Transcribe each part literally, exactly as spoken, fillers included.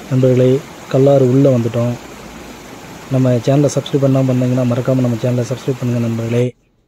நண்பர்களே, கல்லாறு உள்ளே வந்துட்டோம். நம்ம சேனலை சப்ஸ்கிரைப் பண்ணாமல் பண்ணீங்கன்னா மறக்காமல் நம்ம சேனலை சப்ஸ்கிரைப் பண்ணுங்கள் நண்பர்களே.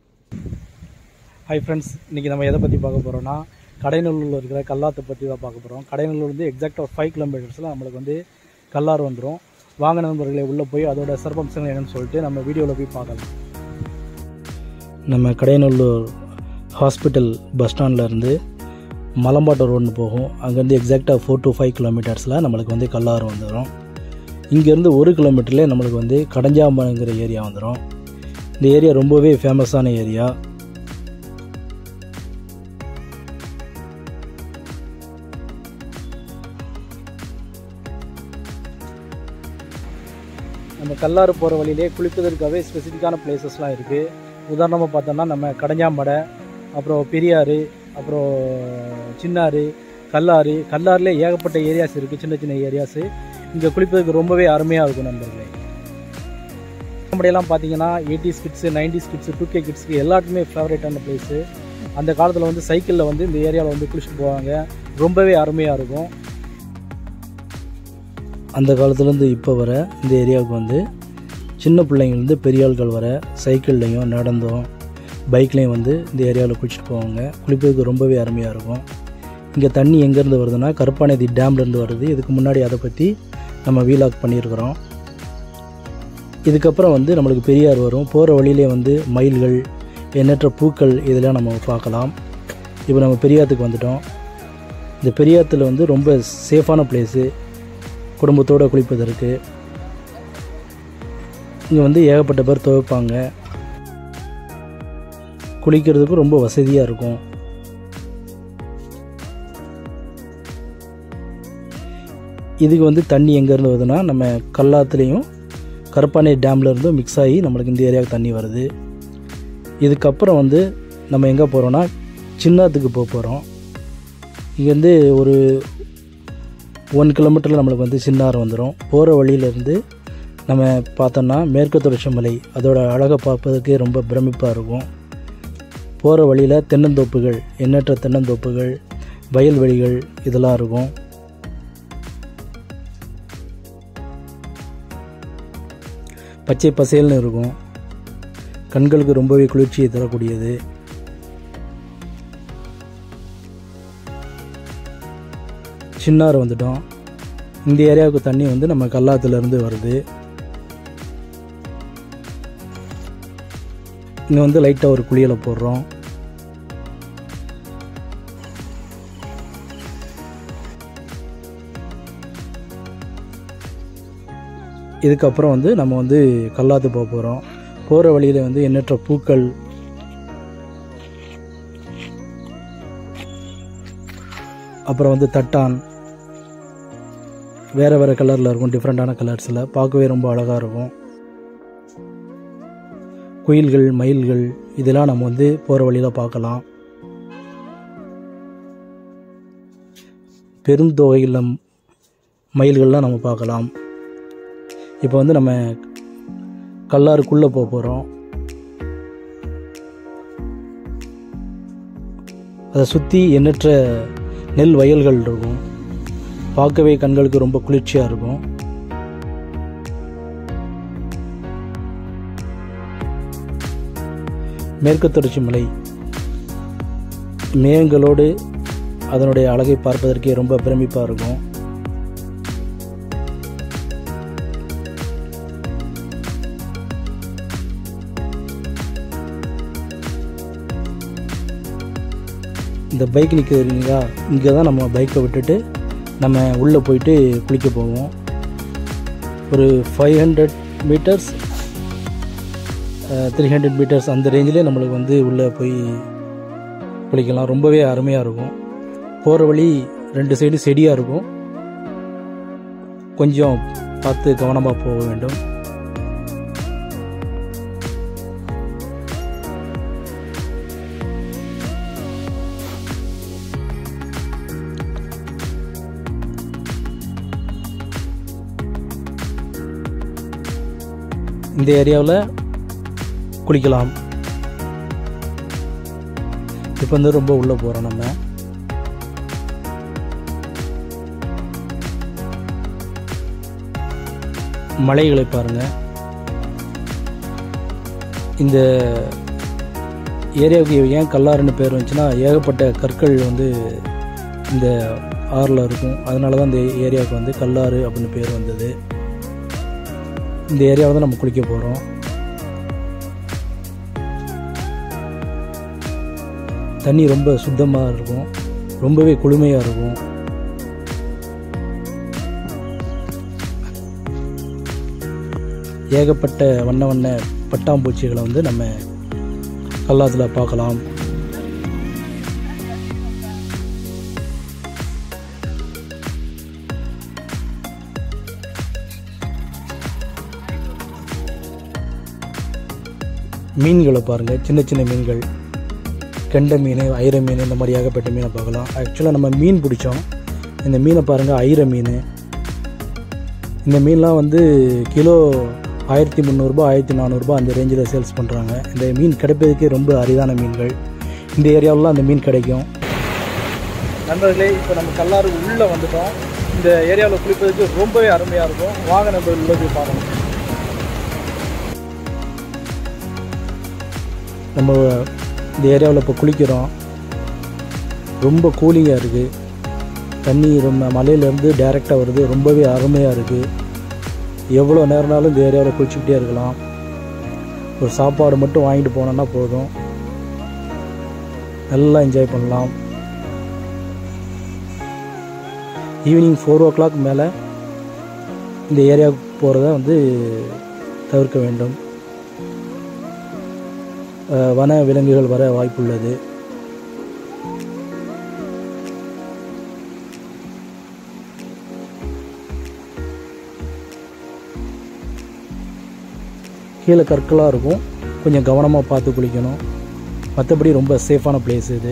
ஹாய் ஃப்ரெண்ட்ஸ், இன்றைக்கி நம்ம எதை பற்றி பார்க்க போகிறோன்னா கடையநல்லூரில் இருக்கிற கல்லாத்தை பற்றி தான் பார்க்க போகிறோம். கடையநல்லூர் வந்து எக்ஸாக்டாக ஒரு ஃபைவ் கிலோமீட்டர்ஸில் நம்மளுக்கு வந்து கல்லாறு வந்துடும். வாங்க நண்பர்களே, உள்ளே போய் அதோட சிறப்பம்சங்கள் என்னென்னு சொல்லிட்டு நம்ம வீடியோவில் போய் பார்க்கலாம். நம்ம கடையநல்லூர் ஹாஸ்பிட்டல் பஸ் ஸ்டாண்ட்லேருந்து மலம்பாட்டை ரோடு போகும். அங்கேருந்து எக்ஸாக்டாக ஃபோர் டு ஃபைவ் கிலோமீட்டர்ஸில் நம்மளுக்கு வந்து கல்லாறு வந்துடும். இங்கேருந்து ஒரு கிலோமீட்டர்லேயே நம்மளுக்கு வந்து கடஞ்சாம்பங்கிற ஏரியா வந்துடும். இந்த ஏரியா ரொம்பவே ஃபேமஸான ஏரியா. நம்ம கல்லாறு போகிற வழியிலே குளிப்பதற்காகவே ஸ்பெசிஃபிக்கான பிளேசஸ்லாம் இருக்குது. உதாரணமாக பார்த்தோன்னா நம்ம கடஞ்சாம்படை, அப்புறம் பெரியாறு, அப்புறம் சின்னாரு, கல்லாறு. கல்லாறுலே ஏகப்பட்ட ஏரியாஸ் இருக்குது, சின்ன சின்ன ஏரியாஸு. இங்கே குளிப்பதற்கு ரொம்பவே அருமையாக இருக்கும் நண்பர்களே. கடஞ்சாம்படையெல்லாம் பார்த்தீங்கன்னா eighties kids, nineties kids, two K கிட்ஸுக்கு எல்லாத்துக்குமே ஃபேவரேட்டான பிளேஸு. அந்த காலத்தில் வந்து சைக்கிளில் வந்து இந்த ஏரியாவில் வந்து குளிச்சுட்டு போவாங்க. ரொம்பவே அருமையாக இருக்கும். அந்த காலத்துலேருந்து இப்போ வர இந்த ஏரியாவுக்கு வந்து சின்ன பிள்ளைங்கள்லேருந்து பெரிய ஆட்கள் வர சைக்கிள்லையும் நடந்தும் பைக்லேயும் வந்து இந்த ஏரியாவில் குளிச்சுட்டு போவாங்க. குளிப்பதுக்கு ரொம்பவே அருமையாக இருக்கும். இங்கே தண்ணி எங்கேருந்து வருதுன்னா கருப்பாநதி டேம்லேருந்து வருது. இதுக்கு முன்னாடி அதை பற்றி நம்ம வீலாக் பண்ணியிருக்கிறோம். இதுக்கப்புறம் வந்து நம்மளுக்கு பெரியார் வரும். போகிற வழியிலே வந்து மயில்கள், எண்ணற்ற பூக்கள் இதெல்லாம் நம்ம பார்க்கலாம். இப்போ நம்ம பெரியாத்துக்கு வந்துட்டோம். இந்த பெரியாத்தில் வந்து ரொம்ப சேஃபான பிளேஸு, குடும்பத்தோடு குளிப்பதற்கு. இங்கே வந்து ஏகப்பட்ட பேர் துவைப்பாங்க. குளிக்கிறதுக்கும் ரொம்ப வசதியாக இருக்கும். இதுக்கு வந்து தண்ணி எங்கேருந்து வருதுன்னா நம்ம கல்லாத்துலேயும் கருப்பாநதி டேம்லேருந்தும் மிக்ஸ் ஆகி நம்மளுக்கு இந்த ஏரியாவுக்கு தண்ணி வருது. இதுக்கப்புறம் வந்து நம்ம எங்கே போகிறோன்னா சின்னாத்துக்கு போக போகிறோம். இங்கேருந்து ஒரு ஒன் கிலோமீட்டரில் நம்மளுக்கு வந்து சின்னாறு வந்துடும். போகிற வழியிலேருந்து நம்ம பார்த்தோன்னா மேற்கு தொடர்ச்சி மலை, அதோட அழகை பார்ப்பதற்கே ரொம்ப பிரமிப்பாக இருக்கும். போகிற வழியில் தென்னந்தோப்புகள், எண்ணற்ற தென்னந்தோப்புகள், வயல்வெளிகள் இதெல்லாம் இருக்கும். பச்சை பசேல்னு இருக்கும். கண்களுக்கு ரொம்பவே குளிர்ச்சியை தரக்கூடியது. சின்னாறு வந்துட்டோம். இந்த ஏரியாவுக்கு தண்ணி வந்து நம்ம கல்லாத்துலேருந்து வருது. இங்கே வந்து லைட்டாக ஒரு குளியலை போடுறோம். இதுக்கப்புறம் வந்து நம்ம வந்து கல்லாத்து போக போகிறோம். போகிற வழியில் வந்து எண்ணற்ற பூக்கள், அப்புறம் வந்து தட்டான் வேறு வேறு கலரில் இருக்கும். டிஃப்ரெண்ட்டான கலர்ஸில் பார்க்கவே ரொம்ப அழகாக இருக்கும். குயில்கள், மயில்கள் இதெல்லாம் நம்ம வந்து போகிற வழியில் பார்க்கலாம். பெருந்தொகையில் மயில்கள்லாம் நம்ம பார்க்கலாம். இப்போ வந்து நம்ம கல்லாறுக்குள்ளே போக போகிறோம். அதை சுற்றி எண்ணற்ற நெல் வயல்கள் இருக்கும். பார்க்கவே கண்களுக்கு ரொம்ப குளிர்ச்சியாக இருக்கும். மேற்கு தொடர்ச்சி மலை மேகங்களோடு அதனுடைய அழகை பார்ப்பதற்கே ரொம்ப பிரமிப்பாக இருக்கும். இந்த பைக் நிற்கிறீங்களா, இங்கே தான் நம்ம பைக்கை விட்டுட்டு நம்ம உள்ளே போயிட்டு குளிக்க போவோம். ஒரு five hundred metres three hundred metres அந்த ரேஞ்சிலே நம்மளுக்கு வந்து உள்ளே போய் குளிக்கலாம். ரொம்பவே அருமையாக இருக்கும். போகிற வழி ரெண்டு சைடு செடியாக இருக்கும். கொஞ்சம் பார்த்து கவனமாக போக வேண்டும். இந்த ஏரியாவில் குளிக்கலாம். இப்போ வந்து ரொம்ப உள்ளே போகிறோம் நம்ம. மலைகளை பாருங்கள். இந்த ஏரியாவுக்கு ஏன் கல்லாறுன்னு பேர் வந்துச்சுன்னா, ஏகப்பட்ட கற்கள் வந்து இந்த ஆறில் இருக்கும். அதனால தான் இந்த ஏரியாவுக்கு வந்து கல்லாறு அப்படின்னு பேர் வந்தது. இந்த ஏரியாவை தான் நம்ம குளிக்க போகிறோம். தண்ணி ரொம்ப சுத்தமாக இருக்கும், ரொம்பவே குளுமையாக இருக்கும். ஏகப்பட்ட வண்ண வண்ண பட்டாம்பூச்சிகளை வந்து நம்ம கல்லாத்தில் பார்க்கலாம். மீன்களை பாருங்கள், சின்ன சின்ன மீன்கள், கெண்டை மீன், ஐர மீன், இந்த மாதிரி ஏகப்பட்ட மீனை பார்க்கலாம். ஆக்சுவலாக நம்ம மீன் பிடிச்சோம். இந்த மீனை பாருங்கள், ஐர மீன். இந்த மீன்லாம் வந்து கிலோ ஆயிரத்தி முந்நூறுரூபா ஆயிரத்தி நானூறுரூபா அந்த ரேஞ்சில் சேல்ஸ் பண்ணுறாங்க. இந்த மீன் கிடைப்பதுக்கே ரொம்ப அரிதான மீன்கள். இந்த ஏரியாவிலாம் அந்த மீன் கிடைக்கும். நண்பர்களே, இப்போ நம்ம கல்லாறு உள்ளே வந்துட்டோம். இந்த ஏரியாவில் குளிப்பதற்கு ரொம்பவே அருமையாக இருக்கும். வாங்க நம்ம உள்ளே போய் பார்க்கணும். நம்ம இந்த ஏரியாவில் இப்போ குளிக்கிறோம். ரொம்ப கூலிங்காக இருக்குது. தண்ணி ரொம்ப மலையிலேருந்து டைரெக்டாக வருது. ரொம்பவே அருமையாக இருக்குது. எவ்வளோ நேரம்னாலும் இந்த ஏரியாவில் குளிச்சுக்கிட்டே இருக்கலாம். ஒரு சாப்பாடு மட்டும் வாங்கிட்டு போனோன்னா போதும், நல்லா என்ஜாய் பண்ணலாம். ஈவினிங் ஃபோர் ஓ கிளாக் மேலே இந்த ஏரியாவுக்கு போகிறத வந்து தவிர்க்க வேண்டும். வன விலங்குகள் வர வாய்ப்புள்ளது. கீழே கற்களாக இருக்கும், கொஞ்சம் கவனமாக பார்த்து குளிக்கணும். மற்றபடி ரொம்ப சேஃபான பிளேஸ் இது.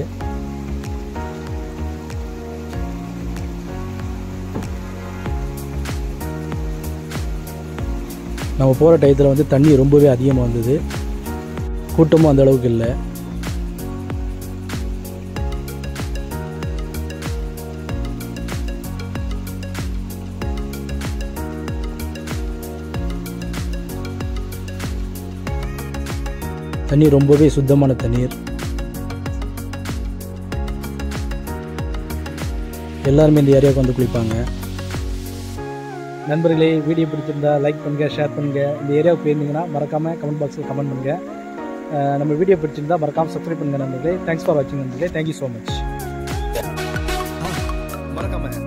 நம்ம போகிற டயத்தில் வந்து தண்ணி ரொம்பவே அதிகமாக வந்தது. கூட்டமும் அந்த அளவுக்கு இல்லை. தண்ணி ரொம்பவே சுத்தமான தண்ணீர். எல்லாருமே இந்த ஏரியாவுக்கு வந்து குளிப்பாங்க. நண்பர்களே, வீடியோ பிடிச்சிருந்தா லைக் பண்ணுங்கள், ஷேர் பண்ணுங்கள். இந்த ஏரியாவுக்கு போயிருந்தீங்கன்னா மறக்காமல் கமெண்ட் பாக்ஸில் கமெண்ட் பண்ணுங்கள். நம்ம வீடியோ பிடிச்சிருந்தா மறக்காமல் சப்ஸ்கிரைப் பண்ணுங்கள் நண்பர்களே. தேங்க்ஸ் ஃபார் வாட்சிங் நண்பர்களே. Thank you so much. மறக்காமல்